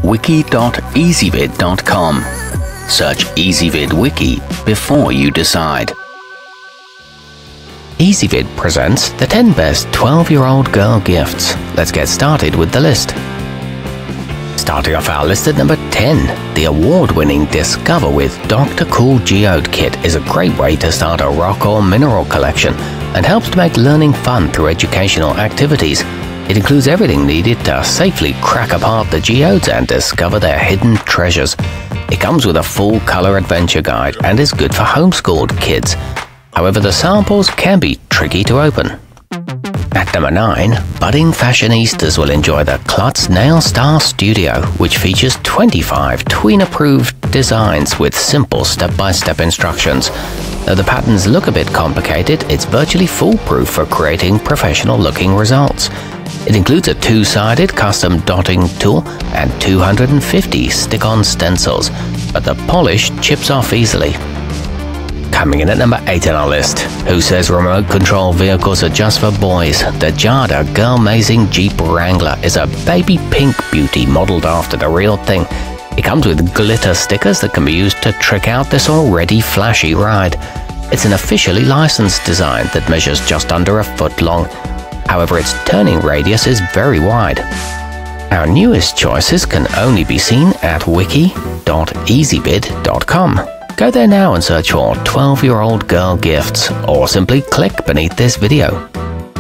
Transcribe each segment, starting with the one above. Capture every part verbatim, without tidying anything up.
wiki dot ezvid dot com. Search Ezvid Wiki before you decide. Ezvid presents the ten best twelve-year-old girl gifts. Let's get started with the list. Starting off our list at number ten, the award-winning Discover with Doctor Cool Geode Kit is a great way to start a rock or mineral collection and helps to make learning fun through educational activities. It includes everything needed to safely crack apart the geodes and discover their hidden treasures. It comes with a full color adventure guide and is good for homeschooled kids. However, the samples can be tricky to open. At number nine, budding fashionistas will enjoy the Klutz Nail Star Studio, which features twenty-five tween-approved designs with simple step-by-step instructions. Though the patterns look a bit complicated, it's virtually foolproof for creating professional-looking results. It includes a two-sided custom dotting tool and two hundred fifty stick-on stencils, but the polish chips off easily. Coming in at number eight on our list, who says remote control vehicles are just for boys? The Jada Girl-mazing Jeep Wrangler is a baby pink beauty modeled after the real thing. It comes with glitter stickers that can be used to trick out this already flashy ride. It's an officially licensed design that measures just under a foot long. However, its turning radius is very wide. Our newest choices can only be seen at wiki dot ezvid dot com. Go there now and search for twelve-year-old girl gifts, or simply click beneath this video.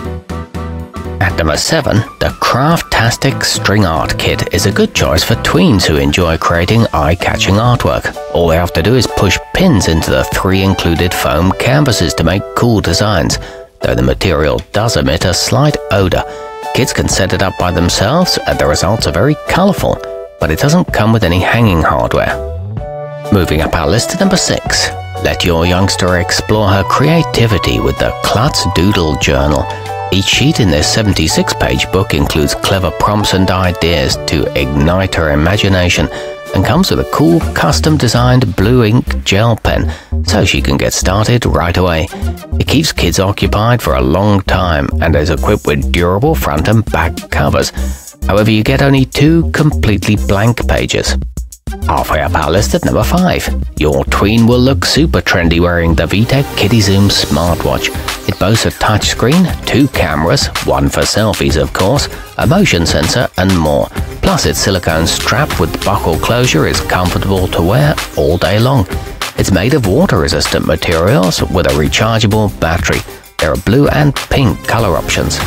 At number seven, the Craftastic String Art Kit is a good choice for tweens who enjoy creating eye-catching artwork. All they have to do is push pins into the three included foam canvases to make cool designs. Though the material does emit a slight odor, kids can set it up by themselves and the results are very colorful, but it doesn't come with any hanging hardware. Moving up our list to number six, let your youngster explore her creativity with the Klutz Doodle Journal. Each sheet in this seventy-six page book includes clever prompts and ideas to ignite her imagination, and comes with a cool custom-designed blue ink gel pen, so she can get started right away. It keeps kids occupied for a long time and is equipped with durable front and back covers. However, you get only two completely blank pages. Halfway up our list at number five, your tween will look super trendy wearing the VTech KidiZoom smartwatch. It boasts a touchscreen, two cameras, one for selfies of course, a motion sensor and more. Plus its silicone strap with buckle closure is comfortable to wear all day long. It's made of water-resistant materials with a rechargeable battery. There are blue and pink color options.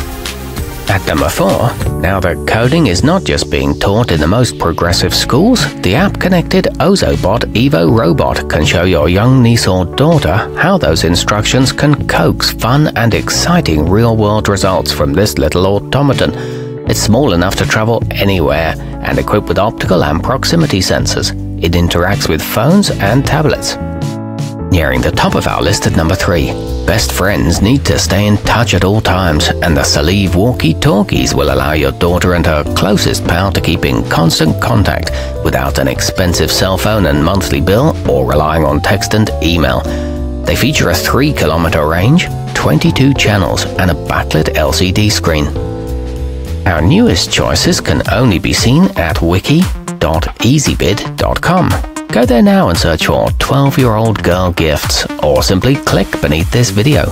At number four, now that coding is not just being taught in the most progressive schools, the app-connected Ozobot Evo Robot can show your young niece or daughter how those instructions can coax fun and exciting real-world results from this little automaton. It's small enough to travel anywhere and equipped with optical and proximity sensors. It interacts with phones and tablets. Nearing the top of our list at number three, best friends need to stay in touch at all times, and the Salive walkie-talkies will allow your daughter and her closest pal to keep in constant contact without an expensive cell phone and monthly bill or relying on text and email. They feature a three kilometer range, twenty-two channels, and a backlit L C D screen. Our newest choices can only be seen at wiki dot ezvid dot com. Go there now and search for twelve-year-old girl gifts, or simply click beneath this video.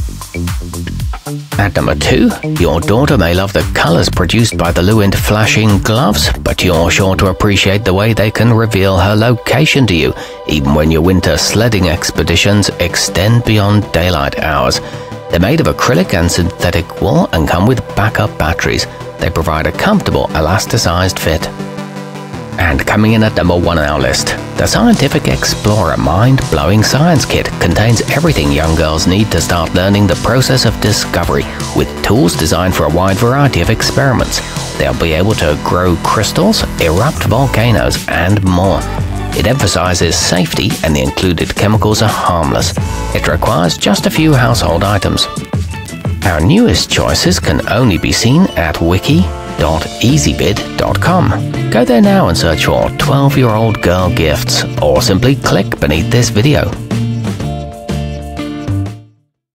At number two, your daughter may love the colors produced by the Luint flashing gloves, but you're sure to appreciate the way they can reveal her location to you, even when your winter sledding expeditions extend beyond daylight hours. They're made of acrylic and synthetic wool and come with backup batteries. They provide a comfortable, elasticized fit. And coming in at number one on our list, the Scientific Explorer Mind-Blowing Science Kit contains everything young girls need to start learning the process of discovery, with tools designed for a wide variety of experiments. They'll be able to grow crystals, erupt volcanoes, and more. It emphasizes safety, and the included chemicals are harmless. It requires just a few household items. Our newest choices can only be seen at wiki dot ezvid dot com. Go there now and search for twelve-year-old girl gifts, or simply click beneath this video.